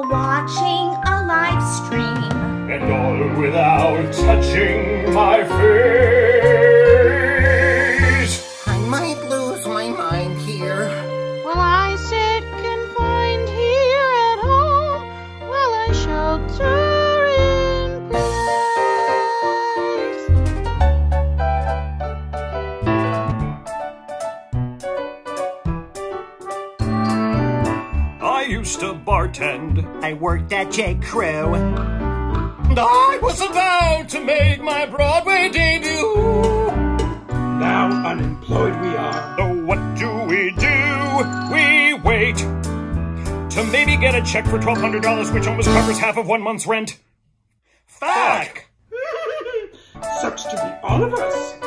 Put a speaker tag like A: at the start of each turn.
A: while watching a live stream.
B: And all without touching my face.
C: I might lose my mind here.
D: Will I sit confined here at home? Will I shelter in
B: I used to bartend.
C: I worked at J. Crew.
B: And I was about to make my Broadway debut.
E: Now unemployed we are.
B: So what do? We wait to maybe get a check for $1,200, which almost covers half of 1 month's rent. Fuck!
E: Sucks to be all of us.